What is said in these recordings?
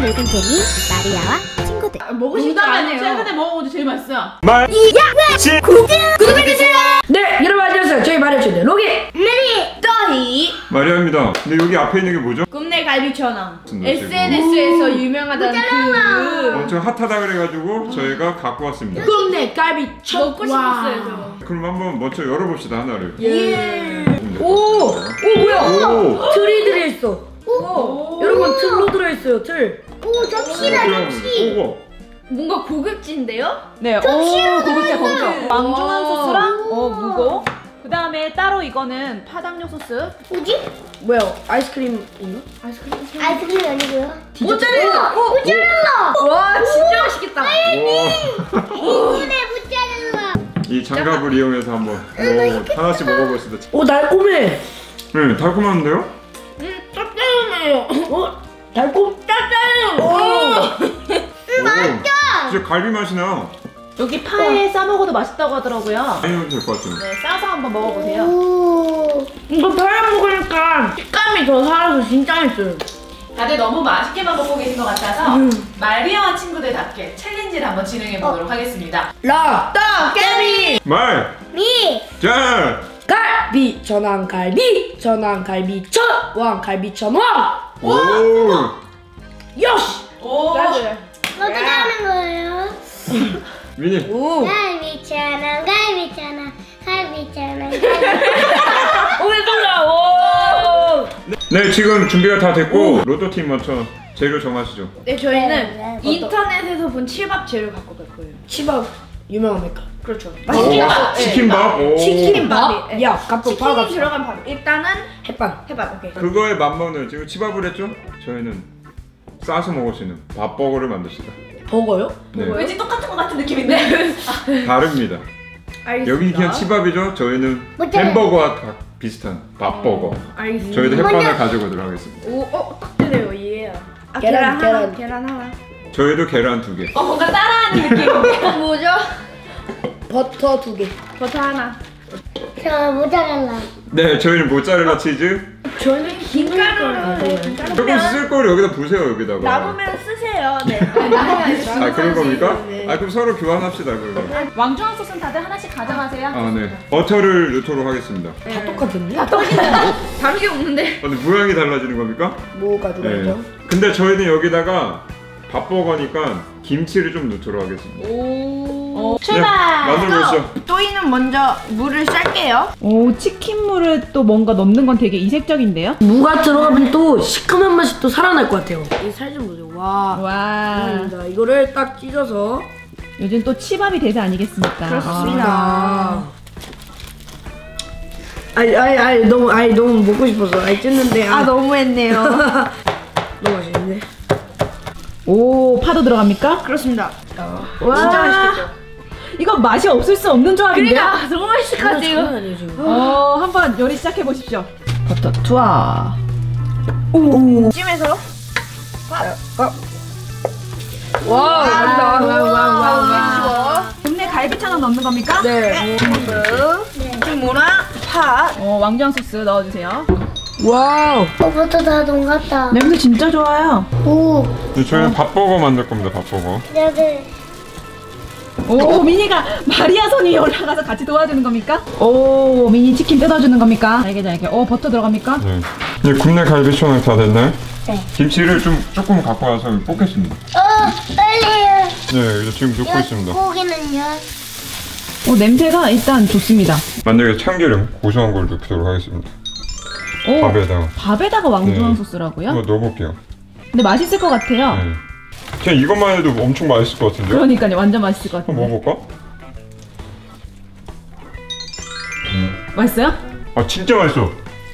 늙은 개미 마리아와 친구들. 먹고 싶지 않아요. 최근에 먹어본 게 제일 맛있어요. 구독해주세요. 네, 여러분 안녕하세요. 저희 마리아입니다. 로기 메리 떠히 마리아입니다. 근데 여기 앞에 있는 게 뭐죠? 꿈내 갈비천왕. 무슨 SNS에서 유명하다는 그 엄청 핫하다 그래가지고 저희가 갖고 왔습니다. 꿈내 갈비 첫. 먹고 싶었어요. 그럼 한번 먼저 열어봅시다, 하나를. 오 뭐야? 오! 틀이 들어있어. 여러분 틀로 들어있어요. 틀. 오 접시다 접시. 오! 뭔가 고급진데요? 네, 오 고급져 고급져. 왕중한 소스랑 무고. 그 다음에 따로 이거는 파당뇨 소스. 뭐지? 뭐야? 아이스크림인가? 아이스크림 아니고요. 모짜렐라! 모짜렐라. 와 진짜 맛있겠다. 이분의 모짜렐라. 이 장갑을 이용해서 한번 하나씩 먹어보겠습니다. 오 달콤해. 네, 달콤한데요? 짭짤해요. 달콤 짭짤해요. 맛있다! 진짜 갈비 맛이 나요. 여기 파에 싸 먹어도 맛있다고 하더라고요. 많이 넣어도 될 것 같아요. 네, 싸서 한번 먹어보세요. 오. 이거 파에 먹으니까 식감이 더 살아서 진짜 맛있어요. 다들 너무 맛있게만 먹고 계신 것 같아서 마리아와 친구들답게 챌린지를 한번 진행해 보도록 하겠습니다. 깨비 미. 자! 갈비 전왕 갈비 왕 갈비 천왕. 오! 요시. 오, 어떻게 하는 거예요? 미니! 오. 갈비천왕 갈비천왕 갈비천왕. 왜 돌아? 오. 네, 지금 준비가 다 됐고 로또팀 먼저 재료 정하시죠. 네 저희는 네. 인터넷에서 본 칠밥 재료 갖고 갈 거예요. 치밥 유명합니까? 그렇죠. 오, 치킨밥? 오. 치킨밥? 네. 야, 깜빡 바로 치킨이 갑시다. 들어간 밥. 일단은 햇반. 해밥. 오케이. 그거에 맞먹는 지금 치밥을 했죠? 저희는 싸서 먹을 수 있는 밥버거를 만듭시다. 버거요? 네, 왠지 똑같은 것 같은 느낌인데. 다릅니다. 알겠습니다. 여기 그냥 치밥이죠? 저희는 모짜렐라. 햄버거와 다 비슷한 밥버거. 알겠습니다. 저희도 햇반을 가져오도록 하겠습니다. 오, 딱 되네요. 예. 아, 계란, 계란 하나. 저희도 계란 2개. 뭔가 따라하는 느낌인데. 뭐죠? 버터 2개. 버터 하나. 저 모짜렐라. 네, 저희는 모짜렐라 치즈. 저는 김가루를 조금 쓸 거를 여기다 부세요, 여기다가. 남으면 쓰세요. 네. 아, 그런 겁니까? 아, 그럼 서로 교환합시다, 그러면. 왕중한 소스는 다들 하나씩 가져가세요. 아, 네. 버터를 넣도록 하겠습니다. 다 똑같은데? 다르게 없는데. 근데 모양이 달라지는 겁니까? 뭐가 들어있죠? 근데 저희는 여기다가 밥버거니까 김치를 좀 넣도록 하겠습니다. 오, 네, 출발. 만들고 있어. 또이는 먼저 물을 쌀게요. 오, 치킨물을 또 뭔가 넣는 건 되게 이색적인데요? 무가 들어가면 또 시큼한 맛이 또 살아날 것 같아요. 이 살 좀 보세요. 와. 와, 자, 이거를 딱 찢어서. 요즘 또 치밥이 대세 아니겠습니까? 그렇습니다. 너무 먹고 싶어서. 찢는데. 너무했네요. 너무 맛있는데. 오, 파도 들어갑니까? 그렇습니다. 와, 진짜 맛있겠죠? 이거 맛이 없을 수 없는 조합인데요? 그러니까 너무 맛있을 것 같아요. 장난 아니에요, 지금. 한번 요리 시작해 보십시오. 버터 투하. 찜에서 와. 국내 갈비천원 넣는 겁니까? 네. 김무랑 파. 왕정 소스 넣어주세요. 와우. 버터 다 녹았다. 냄새 진짜 좋아요. 오. 저희는 밥버거 만들 겁니다, 밥버거. 여기. 오, 미니가 마리아 손이 올라가서 같이 도와주는 겁니까? 오, 미니 치킨 뜯어주는 겁니까? 잘게. 오, 버터 들어갑니까? 네. 이제 굽네 갈비총은 다 됐나요? 네. 김치를 조금 갖고 와서 볶겠습니다. 빨리 해요. 네, 이제 지금 넣고 있습니다. 고기는요? 오, 냄새가 일단 좋습니다. 만약에 참기름, 고소한 걸 넣도록 하겠습니다. 오, 밥에다가 왕중왕 네. 소스라고요? 이거 넣어볼게요. 근데 맛있을 것 같아요. 네. 그냥 이것만 해도 엄청 맛있을 것 같은데요? 그러니까요, 완전 맛있을 것 한번 같아요. 먹어볼까? 맛있어요? 아, 진짜 맛있어.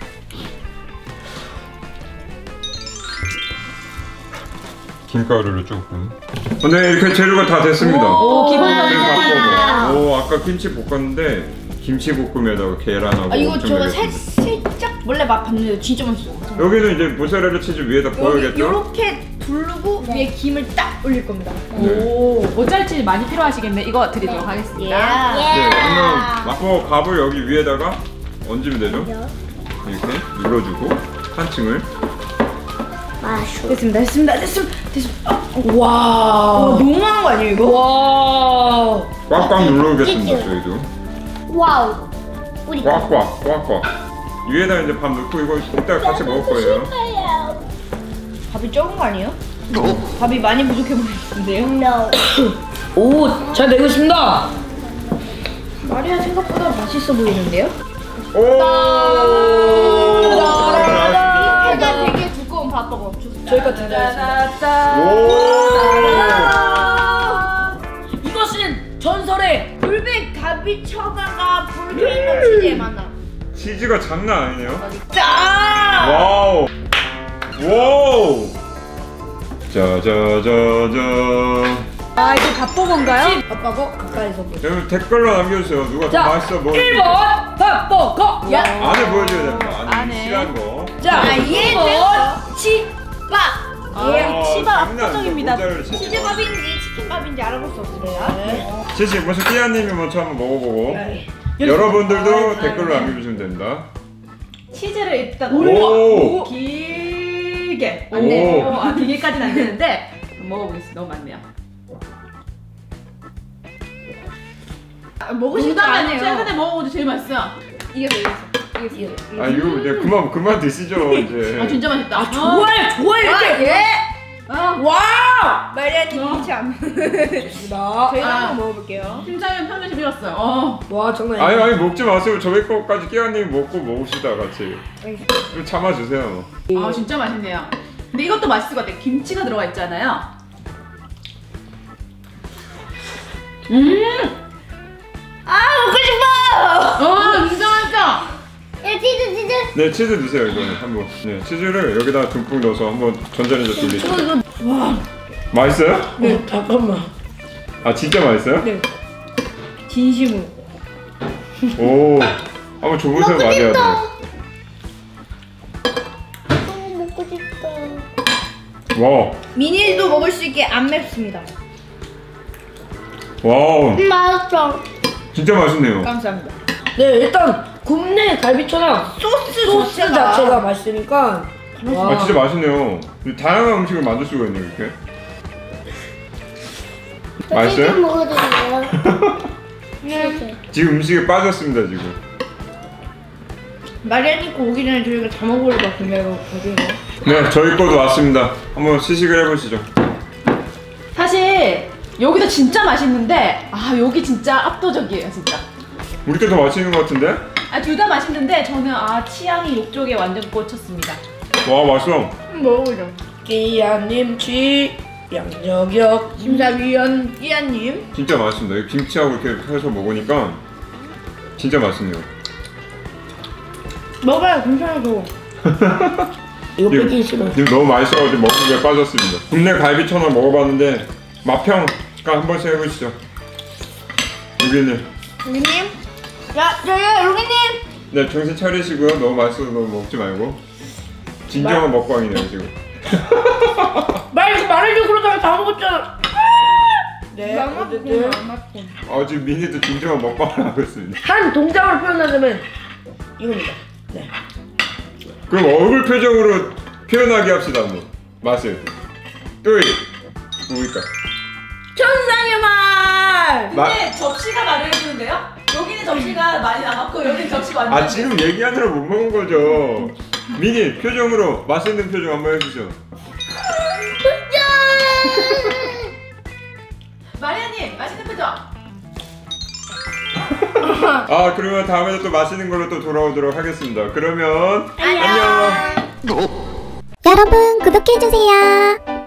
김가루를 조금. 네, 이렇게 재료가 다 됐습니다. 오, 기본적으로. 그리고 밥버거. 오, 아까 김치 볶았는데 김치 볶음에다가 계란하고. 이거 엄청 저거 매력있습니다. 살짝 원래 맛 봤는데 진짜 맛있어. 여기는 이제 모짜렐라 치즈 위에다 부어야겠죠? 이렇게 두르고 위에 김을 딱 올릴 겁니다. 오, 모짜렐라 치즈 많이 필요하시겠네. 이거 드리도록 하겠습니다. 네, 그러면 맛버거 밥을 여기 위에다가 얹으면 되죠? 이렇게 눌러주고 한 층을 마슈. 됐습니다. 와. 너무한 거 아니에요 이거? 와. 꽉꽉 눌러보겠습니다. 찌찌. 저희도 와우. 우리 꽉꽉 꽉꽉. 위에다 이제 밥 넣고 이거 이따 같이 먹을 거예요. 밥이 적은 거 아니에요? 밥이 많이 부족해 보이는데요? No. 오, 잘 되고 있습니다. 마리아 생각보다 맛있어 보이는데요? 오. 배가 되게 두꺼운 밥버거. 저희가 준비하겠습니다. 오. 이것은 전설의 불백 가비 처가가 불교인과 치즈의 만남. 치즈가 장난 아니네요. 짠! 와우. 와우. 짜자자자. 아 이거 밥버거인가요? 밥하고 가까이서 보자. 여러분 댓글로 남겨주세요. 누가 더 자, 맛있어 보이는지. 1번 밥버거. 야. 안에 보여줘야 됩니다. 안에 안에. 실한 거. 자, 얘는 2번 치밥. 치밥 압도적입니다. 치즈밥인지 치킨밥인지 알아볼 수 없어요. 시식 먼저 끼아님이 먼저 한번 먹어보고 네. 여러분들도 댓글로 남겨주시면 됩니다. 치즈를 일단 오. 길게. 오. 아 길게까지는 안 되는데 먹어보겠습니다. 너무 많네요. 먹으실 거 농담 아니에요? 최근에 먹어보도 제일 맛있어요. 이게 뭐였어? 아 이거 이제 그만 드시죠 이제. 아 진짜 맛있다. 아, 좋아요. 이렇게. 예! 와! 마리아님 참. 나. 저희도 아. 한번 먹어볼게요. 팀장님 편면시 밀었어요. 와, 정말. 아니 먹지 마세요. 저희 거까지 끼아님이 먹고 먹읍시다 같이. 좀 참아주세요. 아 진짜 맛있네요. 근데 이것도 맛있을 것 같아요. 김치가 들어가 있잖아요. 아 먹고 싶어! 진짜 맛있다. 야 치즈. 네 치즈 드세요 이거는 한번. 네 치즈를 여기다 듬뿍 넣어서 한번 전자레인지 돌리세요. 맛있어요? 네, 잠깐만. 아 진짜 맛있어요? 네. 진심으로. 오. 한번 줘보세요 먹고 마리아들. 싶다. 먹고 싶다. 와. 미니도 먹을 수 있게 안 맵습니다. 와우. 맛있어. 진짜 맛있네요. 감사합니다. 네, 일단 굽네 갈비처럼 소스 자체가 맛있으니까. 와. 아 진짜 맛있네요. 다양한 음식을 만들 수가 있네요 이렇게. 치즈 맛있어요? 먹어도 돼요? 네. 지금 음식에 빠졌습니다 지금. 마리아님 거 오기 전에 저희가 다 먹을 것 같은데 이거 어디요? 네 저희 거도 왔습니다. 한번 시식을 해보시죠. 사실 여기도 진짜 맛있는데 아 여기 진짜 압도적이에요 진짜. 우리 게 더 맛있는 것 같은데? 아 둘 다 맛있는데 저는 취향이 이쪽에 완전 꽂혔습니다. 와 맛있어. 한번 먹어보죠. 끼야님치 양저격. 심사위원 이하님. 진짜 맛있습니다. 이 김치하고 이렇게 해서 먹으니까 진짜 맛있네요. 먹어요 괜찮아서. 이거 뺏기 싫어. 지금 너무 맛있어가지고 먹는 게 빠졌습니다. 국내 갈비천을 먹어봤는데 맛평가 한 번씩 해보시죠. 유기님. 루기님? 야 저요 루기님! 네 정신 차리시고요. 너무 맛있어서 너무 먹지 말고. 진정한 먹방이네요 지금. 말해줘 그러다가 다 먹었잖아. 네, 어쨌든 지금 미니도 진정한 먹방을 하고 있습니다. 한 동작으로 표현하자면 이겁니다. 네. 그럼 얼굴 표정으로 표현하게 합시다 한번. 맛을. 뭡니까? 천상의 말. 근데 접시가 말을 해주는데요? 여기는 접시가 많이 남았고 여기는 접시가 완전. 지금 얘기하느라 못 먹은 거죠. 미니 표정으로 맛있는 표정 한번 해주죠. 마리아님 맛있는 표정. 그러면 다음에도 또 맛있는 걸로 또 돌아오도록 하겠습니다. 그러면 안녕. 여러분 구독해주세요.